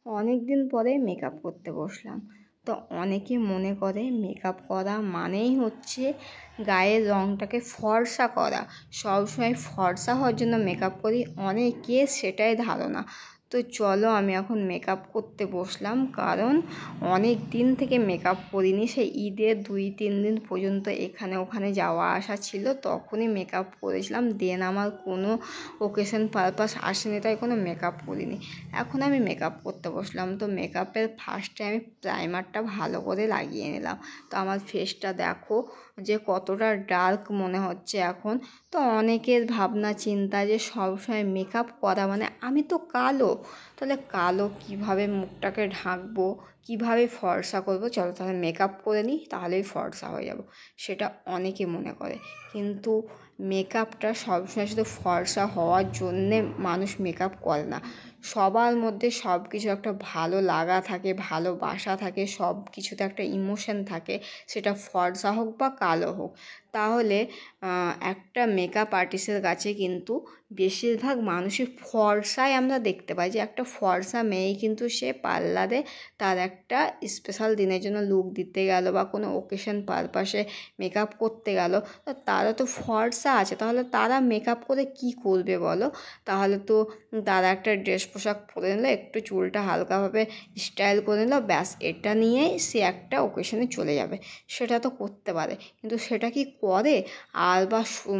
অনেক দিন পরে মেকআপ করতে বসলাম। তো অনেকে মনে করে মেকআপ করা মানেই হচ্ছে গায়ের রঙটাকে ফর্সা করা, সবসময় ফর্সা হওয়ার জন্য মেকআপ করি, অনেকের সেটাই ধারণা। তো চলো আমি এখন মেকআপ করতে বসলাম, কারণ অনেক দিন থেকে মেকআপ করিনি। সেই ঈদের 2-3 দিন পর্যন্ত এখানে ওখানে যাওয়া আসা ছিল, তখনই মেকআপ করেছিলাম। দেন আমার কোনো ওকেশন পারপাস আসেনি, তাই কোনো মেকআপ করিনি। এখন আমি মেকআপ করতে বসলাম। তো মেকআপের ফার্স্টে আমি প্রাইমারটা ভালো করে লাগিয়ে নিলাম। তো আমার ফেসটা দেখো যে কতটা ডার্ক মনে হচ্ছে এখন। তো অনেকের ভাবনা চিন্তা যে সবসময় মেকআপ করা মানে আমি তো কালো, তাহলে কালো কিভাবে মুখটাকে ঢাকবো, কিভাবে ফর্সা করবো, চলো তাহলে মেকআপ করে নিই, তাহলেই ফর্সা হয়ে যাব, সেটা অনেকে মনে করে। কিন্তু মেকআপটা সবসময় শুধু ফর্সা হওয়ার জন্যে মানুষ মেকআপ করে না। সবার মধ্যে সব কিছু একটা ভালো লাগা থাকে, ভালোবাসা থাকে, সব কিছুতে একটা ইমোশন থাকে, সেটা ফর্সা হোক বা কালো হোক। তাহলে একটা মেকআপ আর্টিস্টের কাছে কিন্তু বেশিরভাগ মানুষই ফর্সাই আমরা দেখতে পাই, যে একটা ফর্সা মেয়ে কিন্তু সে পার্লারে তার একটা স্পেশাল দিনের জন্য লুক দিতে গেল বা কোনো ওকেশন পারপাসে মেকআপ করতে গেল, তো তারা তো ফর্সা আছে, তাহলে তারা মেকআপ করে কি করবে বলো? তাহলে তো তারা একটা ড্রেস পোশাক পরে নিল, একটু চুলটা হালকাভাবে স্টাইল করে নিল, ব্যাস এটা নিয়েই সে একটা ওকেশনে চলে যাবে। সেটা তো করতে পারে, কিন্তু সেটা কি করে? আর বা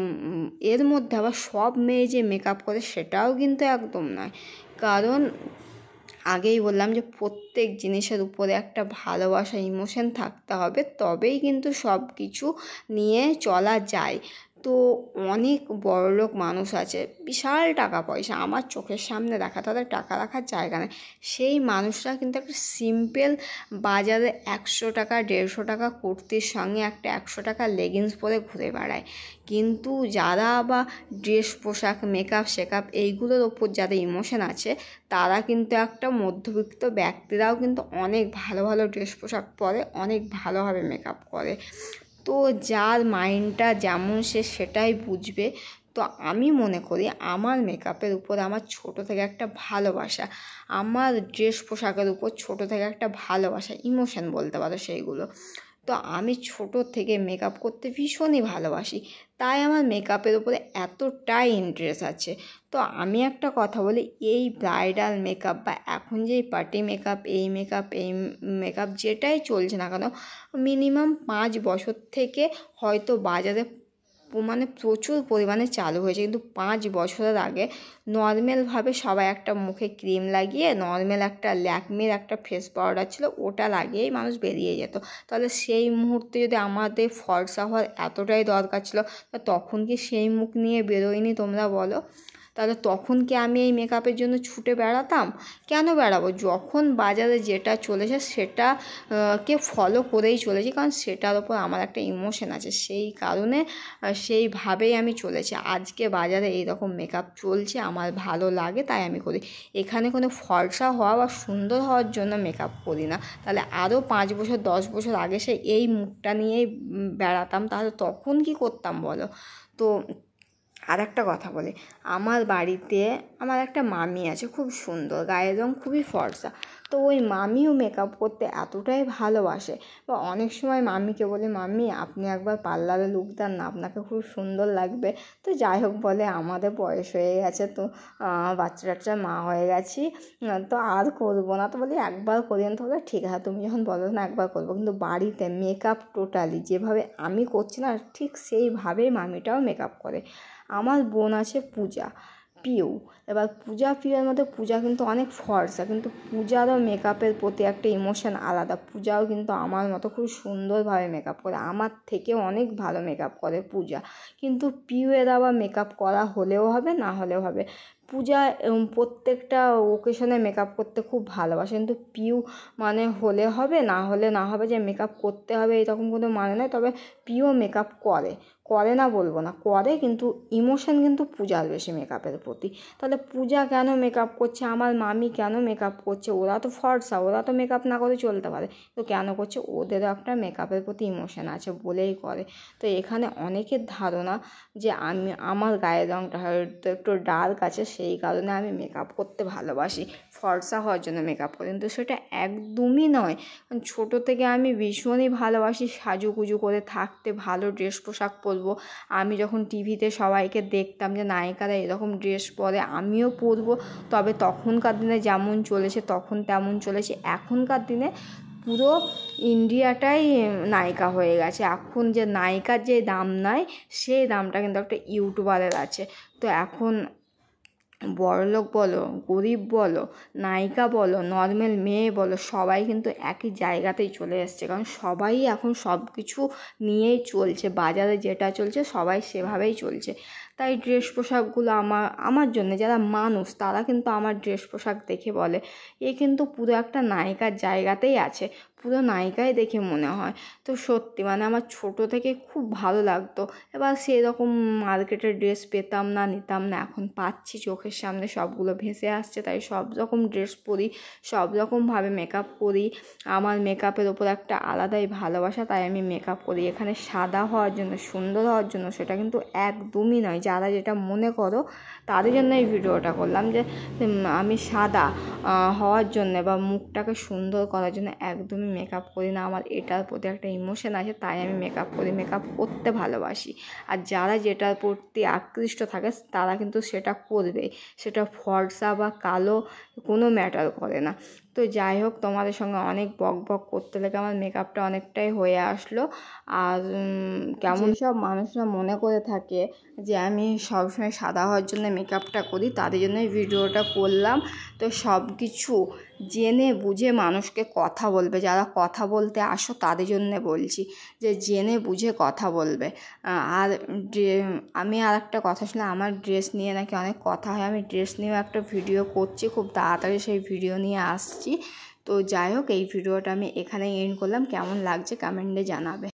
এর মধ্যে আবার সব মেয়ে যে মেকআপ করে সেটাও কিন্তু একদম নয়। কারণ আগেই বললাম যে প্রত্যেক জিনিসের উপরে একটা ভালোবাসা, ইমোশন থাকতে হবে, তবেই কিন্তু সব কিছু নিয়ে চলা যায়। তো অনেক বড়লোক মানুষ আছে, বিশাল টাকা পয়সা আমার চোখের সামনে দেখা, তাদের টাকা রাখার জায়গা নেই। সেই মানুষরা কিন্তু একটা সিম্পল বাজারে 100 টাকা 150 টাকা কুর্তির সঙ্গে একটা 100 টাকা লেগিংস পরে ঘুরে বেড়ায়। কিন্তু যারা বা ড্রেস পোশাক মেকআপ শেকআপ এইগুলোর ওপর যাদের ইমোশন আছে, তারা কিন্তু একটা মধ্যবিত্ত ব্যক্তিরাও কিন্তু অনেক ভালো ভালো ড্রেস পোশাক পরে, অনেক ভালোভাবে মেকআপ করে। তো যার মাইন্ডটা যেমন সে সেটাই বুঝবে। তো আমি মনে করি আমার মেকআপের উপর আমার ছোটো থেকে একটা ভালোবাসা, আমার ড্রেস পোশাকের উপর ছোটো থেকে একটা ভালোবাসা, ইমোশন বলতে পারো সেইগুলো। তো আমি ছোটো থেকে মেকআপ করতে ভীষণই ভালোবাসি, তাই আমার মেকআপের উপরে এতটাই ইন্টারেস্ট আছে। তো আমি একটা কথা বলি, এই ব্রাইডাল মেকআপ বা এখন যেই পার্টি মেকআপ, এই মেকআপ যেটাই চলছে না কেন, মিনিমাম 5 বছর থেকে হয়তো বাজারে মানে প্রচুর পরিমাণে চালু হয়েছে। কিন্তু 5 বছরের আগে নর্মালভাবে সবাই একটা মুখে ক্রিম লাগিয়ে, নর্মাল একটা ল্যাকমির একটা ফেস পাউডার ছিল, ওটা লাগিয়েই মানুষ বেরিয়ে যেত। তাহলে সেই মুহূর্তে যদি আমাদের ফর্সা হওয়ার এতটাই দরকার ছিল, তখন কি সেই মুখ নিয়ে বেরোয়নি তোমরা বলো? তাহলে তখন কি আমি এই মেকআপের জন্য ছুটে বেড়াতাম? কেন বেড়াবো? যখন বাজারে যেটা চলেছে সেটা কে ফলো করেই চলেছি, কারণ সেটার ওপর আমার একটা ইমোশন আছে, সেই কারণে সেইভাবেই আমি চলেছি। আজকে বাজারে এইরকম মেকআপ চলছে, আমার ভালো লাগে তাই আমি করি। এখানে কোনো ফর্সা হওয়া বা সুন্দর হওয়ার জন্য মেকআপ করি না। তাহলে আরও 5 বছর 10 বছর আগে সে এই মুখটা নিয়েই বেড়াতাম, তাহলে তখন কি করতাম বলো? তো আর একটা কথা বলি, আমার বাড়িতে আমার একটা মামি আছে, খুব সুন্দর, গায়ের রঙ খুবই ফর্সা। তো ওই মামিও মেকআপ করতে এতটাই ভালোবাসে, বা অনেক সময় মামিকে বলে, মাম্মি আপনি একবার পার্লারে লুক দেন না, আপনাকে খুব সুন্দর লাগবে। তো যাই হোক বলে, আমাদের বয়স হয়ে গেছে, তো বাচ্চা টাচ্চার মা হয়ে গেছি, তো আর করবো না। তো বলি একবার করিয়েন, তো বলে ঠিক আছে তুমি যখন বলো না একবার করবো। কিন্তু বাড়িতে মেকআপ টোটালি যেভাবে আমি করছি না, ঠিক সেইভাবেই মামিটাও মেকআপ করে। আমার বোন আছে পূজা, পিউ। এবার পিউয়ের মধ্যে পূজা কিন্তু অনেক ফর্সা, কিন্তু পূজারও মেকআপের প্রতি একটা ইমোশন আলাদা। পূজাও কিন্তু আমার মতো খুব সুন্দরভাবে মেকআপ করে, আমার থেকেও অনেক ভালো মেকআপ করে পূজা। কিন্তু পিউয়ের আবার মেকআপ করা হলেও হবে, না হলেও হবে। পূজা প্রত্যেকটা ওকেশনে মেকআপ করতে খুব ভালোবাসে, কিন্তু পিউ মানে হলে হবে, না হলে না হবে, যে মেকআপ করতে হবে এরকম কোনো মানে নয়। তবে পিউ মেকআপ করে, করে না বলবো না, করে, কিন্তু ইমোশন কিন্তু পূজার বেশি মেকআপের প্রতি। তাহলে পূজা কেন মেকআপ করছে, আমার মামি কেন মেকআপ করছে? ওরা তো ফর্সা, ওরা তো মেকআপ না করে চলতে পারে, তো কেন করছে? ওদেরও একটা মেকআপের প্রতি ইমোশন আছে বলেই করে। তো এখানে অনেকের ধারণা যে আমার গায়ের রঙটা হয়তো একটু ডার্ক আছে, সেই কারণে আমি মেকআপ করতে ভালোবাসি, ফর্সা হওয়ার জন্য মেকআপ করি, কিন্তু সেটা একদমই নয়। কারণ ছোটো থেকে আমি ভীষণই ভালোবাসি সাজুগুজু করে থাকতে, ভালো ড্রেস পোশাক পরবো। আমি যখন টিভিতে সবাইকে দেখতাম যে নায়িকারা এরকম ড্রেস পরে, আমিও পরবো। তবে তখনকার দিনে যেমন চলেছে তখন তেমন চলেছে, এখনকার দিনে পুরো ইন্ডিয়াটাই নায়িকা হয়ে গেছে। এখন যে নায়িকার যে দাম নেয় সেই দামটা কিন্তু একটা ইউটিউবারের আছে। তো এখন বড়লোক বলো, গরিব বলো, নায়িকা বলো, নর্মাল মেয়ে বলো, সবাই কিন্তু একই জায়গাতেই চলে এসছে। কারণ সবাই এখন সব কিছু নিয়েই চলছে, বাজারে যেটা চলছে সবাই সেভাবেই চলছে। তাই ড্রেস পোশাকগুলো আমার জন্য যারা মানুষ তারা কিন্তু আমার ড্রেস পোশাক দেখে বলে এ কিন্তু পুরো একটা নায়িকার জায়গাতেই আছে, পুরো নায়িকাই দেখে মনে হয়। তো সত্যি মানে আমার ছোটো থেকে খুব ভালো লাগতো। এবার সেরকম মার্কেটের ড্রেস পেতাম না, নিতাম না, এখন পাচ্ছি, চোখের সামনে সবগুলো ভেসে আসছে। তাই সব রকম ড্রেস পরি, সব রকমভাবে মেকআপ করি। আমার মেকআপের ওপর একটা আলাদাই ভালোবাসা, তাই আমি মেকআপ করি। এখানে সাদা হওয়ার জন্য, সুন্দর হওয়ার জন্য সেটা কিন্তু একদমই নয়। যারা যেটা মনে করো তাদের জন্য এই ভিডিওটা করলাম যে আমি সাদা হওয়ার জন্যে বা মুখটাকে সুন্দর করার জন্য একদমই মেকআপ করি না। আমার এটার প্রতি একটা ইমোশন আছে, তাই আমি মেকআপ করি, মেকআপ করতে ভালোবাসি। আর যারা যেটার প্রতি আকৃষ্ট থাকে তারা কিন্তু সেটা করবে, সেটা ফর্সা বা কালো কোনো ম্যাটার করে না। তো যাই হোক, তোমাদের সঙ্গে অনেক বক বক করতে লেগে আমার মেকআপটা অনেকটাই হয়ে আসলো। আর কেমন সব মানুষরা মনে করে থাকে যে আমি সবসময় সাদা হওয়ার জন্য মেকআপটা করি, তাদের জন্যই ভিডিওটা করলাম। তো সব কিছু জেনে বুঝে মানুষকে কথা বলবে, যারা কথা বলতে আসো তাদের জন্যে বলছি যে জেনে বুঝে কথা বলবে। আর আমি আর একটা কথা শুনলাম, আমার ড্রেস নিয়ে নাকি অনেক কথা হয়। আমি ড্রেস নিয়েও একটা ভিডিও করছি, খুব তাড়াতাড়ি সেই ভিডিও নিয়ে আসছি। তো যাই হোক, এই ভিডিওটা আমি এখানেই এন্ড করলাম। কেমন লাগছে কমেন্টে জানাবে।